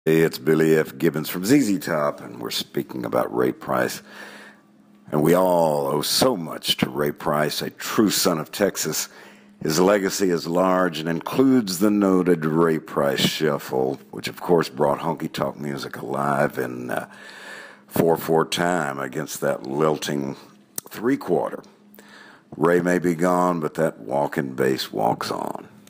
Hey, it's Billy F. Gibbons from ZZ Top, and we're speaking about Ray Price. And we all owe so much to Ray Price, a true son of Texas. His legacy is large and includes the noted Ray Price Shuffle, which of course brought honky-tonk music alive in 4/4 time against that lilting three-quarter. Ray may be gone, but that walking bass walks on.